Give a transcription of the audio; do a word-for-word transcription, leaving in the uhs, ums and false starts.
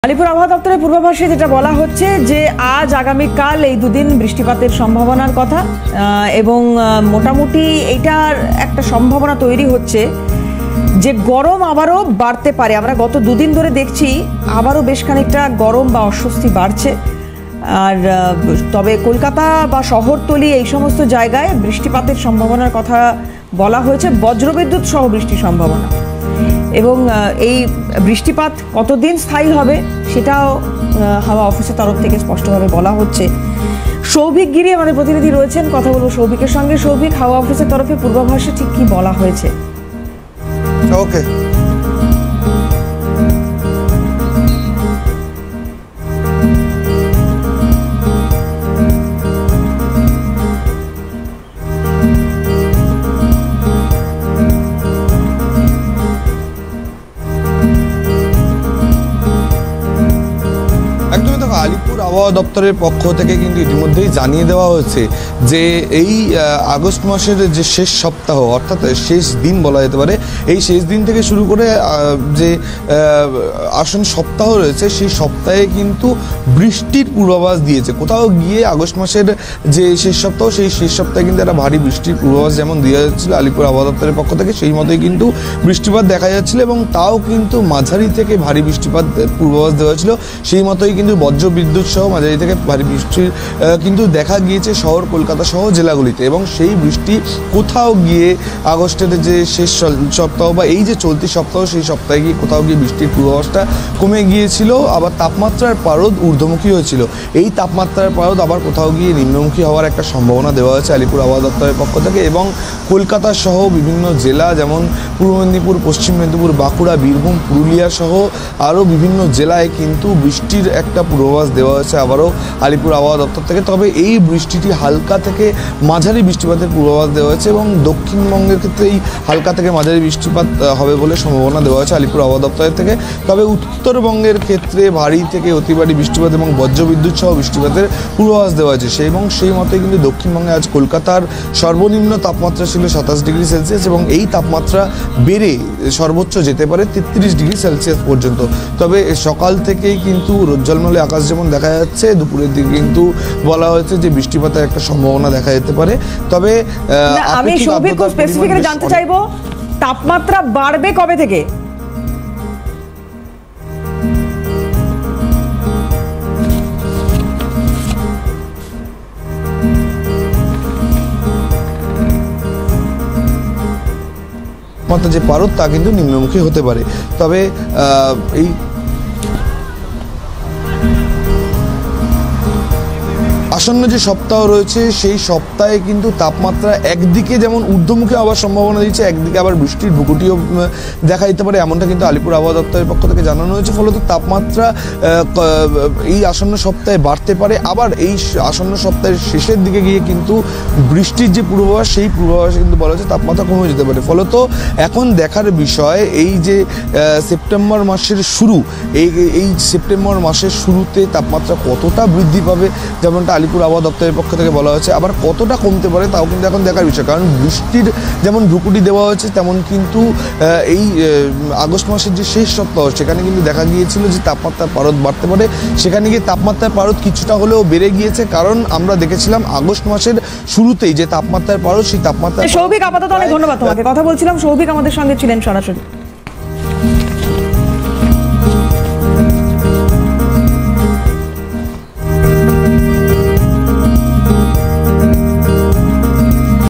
আলিপুর আবহাওয়া দপ্তরের পূর্বাভাসে যেটা বলা হচ্ছে যে আজ আগামীকাল এই দুদিন বৃষ্টিপাতের সম্ভাবনার কথা এবং মোটামুটি এটার একটা সম্ভাবনা তৈরি হচ্ছে যে গরম আবারও বাড়তে পারে। আমরা গত দুদিন ধরে দেখছি আবারও বেশ খানিকটা গরম বা অস্বস্তি বাড়ছে। আর তবে কলকাতা বা শহরতলি এই সমস্ত জায়গায় বৃষ্টিপাতের সম্ভাবনার কথা বলা হয়েছে, বজ্রবিদ্যুৎ সহ বৃষ্টির সম্ভাবনা। এবং এই বৃষ্টিপাত কতদিন স্থায়ী হবে সেটাও হাওয়া অফিসের তরফ থেকে স্পষ্টভাবে বলা হচ্ছে। সৌভিক গিরি আমাদের প্রতিনিধি রয়েছেন, কথা বলবো সৌভিকের সঙ্গে। সৌভিক, হাওয়া অফিসের তরফে পূর্বাভাসে ঠিক কি বলা হয়েছে? ওকে, আলিপুর আবহাওয়া দপ্তরের পক্ষ থেকে কিন্তু ইতিমধ্যেই জানিয়ে দেওয়া হয়েছে যে এই আগস্ট মাসের যে শেষ সপ্তাহ অর্থাৎ শেষ দিন বলা যেতে পারে, এই শেষ দিন থেকে শুরু করে যে আসন্ন সপ্তাহ রয়েছে সেই সপ্তাহে কিন্তু বৃষ্টির পূর্বাভাস দিয়েছে। কোথাও গিয়ে আগস্ট মাসের যে শেষ সপ্তাহ সেই শেষ সপ্তাহে কিন্তু একটা ভারী বৃষ্টির পূর্বাভাস যেমন দেওয়া যাচ্ছিল আলিপুর আবহাওয়া দপ্তরের পক্ষ থেকে, সেই মতোই কিন্তু বৃষ্টিপাত দেখা যাচ্ছিল এবং তাও কিন্তু মাঝারি থেকে ভারী বৃষ্টিপাত পূর্বাভাস দেওয়া ছিল। সেই মতোই কিন্তু বজ্র বিদ্যুৎ সহ মাঝারি থেকে ভারী বৃষ্টির কিন্তু দেখা গিয়েছে শহর কলকাতা সহ জেলাগুলিতে। এবং সেই বৃষ্টি কোথাও গিয়ে আগস্টের যে শেষ সপ্তাহ বা এই যে চলতি সপ্তাহ সেই সপ্তাহে গিয়ে কোথাও গিয়ে বৃষ্টির পূর্বাভাসটা কমে গিয়েছিল, আবার তাপমাত্রার পারদ ঊর্ধ্বমুখী হয়েছিল। এই তাপমাত্রার পারদ আবার কোথাও গিয়ে নিম্নমুখী হওয়ার একটা সম্ভাবনা দেওয়া হয়েছে আলিপুর আবহাওয়া দপ্তরের পক্ষ থেকে। এবং কলকাতা সহ বিভিন্ন জেলা যেমন পূর্ব মেদিনীপুর, পশ্চিম মেদিনীপুর, বাঁকুড়া, বীরভূম, পুরুলিয়া সহ আরও বিভিন্ন জেলায় কিন্তু বৃষ্টির একটা পূর্বাভাস দেওয়া হয়েছে আবারও আলিপুর আবহাওয়া দপ্তর থেকে। তবে এই বৃষ্টিটি হালকা থেকে মাঝারি বৃষ্টিপাতের পূর্বাভাস দেওয়া হয়েছে এবং দক্ষিণবঙ্গের ক্ষেত্রে এই হালকা থেকে মাঝারি বৃষ্টিপাত হবে বলে সম্ভাবনা দেওয়া হয়েছে আলিপুর আবহাওয়া দপ্তরের থেকে। তবে উত্তরবঙ্গের ক্ষেত্রে ভারী থেকে অতি ভারী বৃষ্টিপাত এবং বজ্রবিদ্যুৎ সহ বৃষ্টিপাতের পূর্বাভাস দেওয়া হয়েছে সেই এবং সেই মতোই কিন্তু দক্ষিণবঙ্গে আজ কলকাতার সর্বনিম্ন তাপমাত্রা ছিল সাতাশ ডিগ্রি সেলসিয়াস এবং এই তাপমাত্রা বেড়ে সর্বোচ্চ যেতে পারে তেত্রিশ ডিগ্রি সেলসিয়াস পর্যন্ত। তবে সকাল থেকেই কিন্তু রোজ্জ্বলমলে আকাশ যেমন দেখা যাচ্ছে, দুপুরের দিকে কিন্তু বলা হয়েছে যে বৃষ্টিপাতের একটা সম্ভাবনা দেখা যেতে পারে। তবে আমি সৌভিক খুব স্পেসিফিক্যালি জানতে চাইবো, তাপমাত্রা বাড়বে কবে থেকে? তাপমাত্রা যে পারদ তা কিন্তু নিম্নমুখী হতে পারে। তবে এই আসন্ন যে সপ্তাহ রয়েছে সেই সপ্তাহে কিন্তু তাপমাত্রা একদিকে যেমন ঊর্ধ্বমুখী হওয়ার সম্ভাবনা দিচ্ছে, একদিকে আবার বৃষ্টির ভূকুটিও দেখা দিতে পারে, এমনটা কিন্তু আলিপুর আবহাওয়া দপ্তরের পক্ষ থেকে জানানো হয়েছে। ফলত তাপমাত্রা এই আসন্ন সপ্তাহে বাড়তে পারে, আবার এই আসন্ন সপ্তাহের শেষের দিকে গিয়ে কিন্তু বৃষ্টির যে পূর্বাভাস সেই পূর্বাভাসে কিন্তু বলা হচ্ছে তাপমাত্রা কমে যেতে পারে। ফলত এখন দেখার বিষয় এই যে সেপ্টেম্বর মাসের শুরু, এই এই সেপ্টেম্বর মাসের শুরুতে তাপমাত্রা কতটা বৃদ্ধি পাবে যেমনটা আলিপুর আবহাওয়া দপ্তরের পক্ষ থেকে বলা হয়েছে, আবার কতটা কমতে পারে তাও কিন্তু এখন দেখার বিষয়। কারণ বৃষ্টির যেমন ভ্রুকুটি দেওয়া হয়েছে তেমন কিন্তু এই আগস্ট মাসের যে শেষ সপ্তাহ সেখানে কিন্তু দেখা গিয়েছিল যে তাপমাত্রার পারদ বাড়তে পারে, সেখানে গিয়ে তাপমাত্রার পারদ কিছুটা হলেও বেড়ে গিয়েছে। কারণ আমরা দেখেছিলাম আগস্ট মাসের শুরুতেই যে তাপমাত্রার পারদ সেই তাপমাত্রা। সৌভিক, আপাতত অনেক ধন্যবাদ তোমাকে। কথা বলছিলাম, সৌভিক আমাদের সঙ্গে ছিলেন সরাসরি।